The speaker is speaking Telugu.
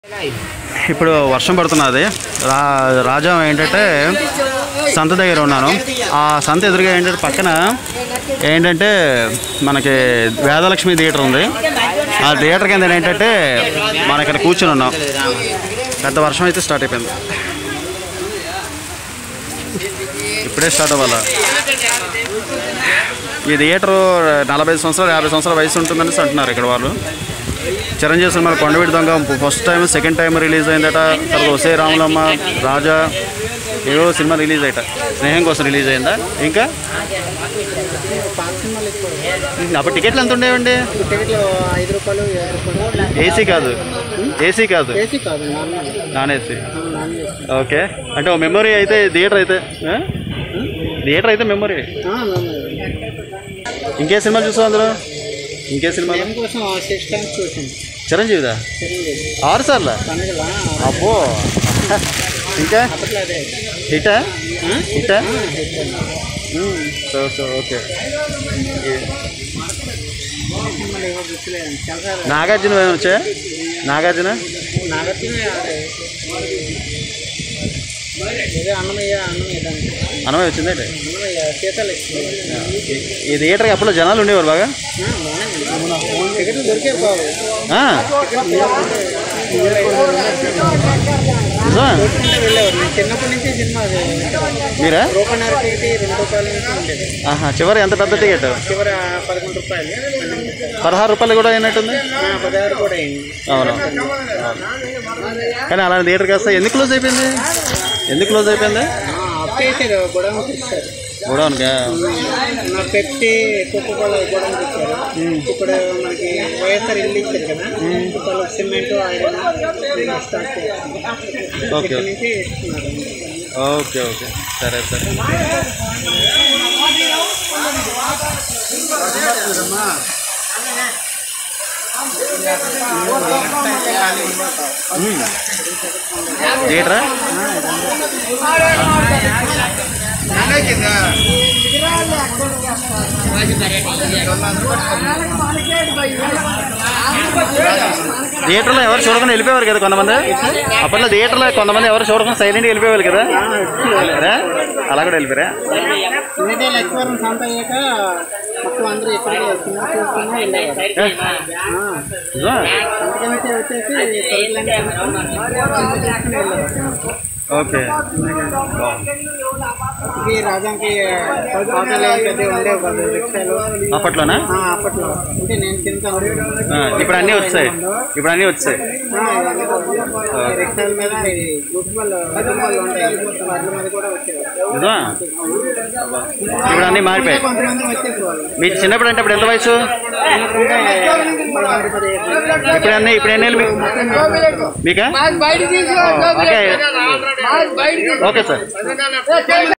ఇప్పుడు వర్షం పడుతున్నది. రాజా ఏంటంటే సంత దగ్గర ఉన్నాను. ఆ సంత ఎదురుగా ఏంటంటే పక్కన ఏంటంటే మనకి వేదలక్ష్మి థియేటర్ ఉంది. ఆ థియేటర్ కింద ఏంటంటే మనం ఇక్కడ కూర్చొని ఉన్నాం. పెద్ద వర్షం అయితే స్టార్ట్ అయిపోయింది. ఇప్పుడే స్టార్ట్ అవ్వాలా. ఈ థియేటరు 45 సంవత్సరాలు 50 సంవత్సరాల వయసు ఉంటుందని అంటున్నారు ఇక్కడ వాళ్ళు. Chiranjeevi cinema Kondaveeti Donga first time second time release అయిందట. తర్వాత ఒసే రాములమ్మ, రాజా ఏవో సినిమా రిలీజ్ అయ్యట. స్నేహం కోసం రిలీజ్ అయిందా? ఇంకా అప్పుడు టికెట్లు ఎంత ఉండేవండి? ఏసీ కాదు, ఏసీ కాదు, నాన్ ఏసీ. ఓకే, అంటే ఓ మెమొరీ అయితే థియేటర్ అయితే మెమొరీ. ఇంకే సినిమాలు చూసావు అందులో? ఇంకే సినిమా? చిరంజీవిదా 6 సార్లా? అబ్బో. ఇంకా హిటా హిటా? So okay. నాగార్జున ఏమైనా వచ్చా? నాగార్జున అన్నమయ్య వచ్చిందంటే. ఈ థియేటర్కి అప్పుడు జనాలు ఉండేవారు బాగా. మీరా? చివరి ఎంత పెద్ద టికెట్? 16 రూపాయలు కూడా అయినట్టుంది. అవును. కానీ అలాంటి థియేటర్కి వస్తే ఎందుకు క్లోజ్ అయిపోయింది? గోడౌన్గా పెప్సీ కోకోకోలా గోడౌన్ ఇచ్చారు. ఇప్పుడు మనకి వైఎస్ఆర్ ఇల్లు ఇచ్చారు కదా, ఇప్పుడు సిమెంట్ ఐరన్ స్టార్ట్ చేస్తారు. ఓకే నుంచి ఇస్తున్నారు. ఓకే ఓకే, సరే సరే. థియేటరా? థియేటర్లో ఎవరు చూడకుండా వెళ్ళిపోయేవారు కదా కొంతమంది. అప్పట్లో థియేటర్లో కొంతమంది ఎవరు చూడకుండా సైలెంట్గా వెళ్ళిపోయేవారు కదా. అలా కూడా వెళ్ళిపోయారా? ఓకే. రాజాకి అప్పట్లోనా? అప్పట్లో అంటే నేను తింటాను. ఇప్పుడు అన్నీ వచ్చాయి. రిక్షాల మీద ఇప్పుడు అన్నీ మారిపోయాయి. మీకు చిన్నప్పుడు అంటే అప్పుడు ఎంత వయసు? ఇప్పుడు ఎన్ని ఏళ్ళు మీకా? Okay sir.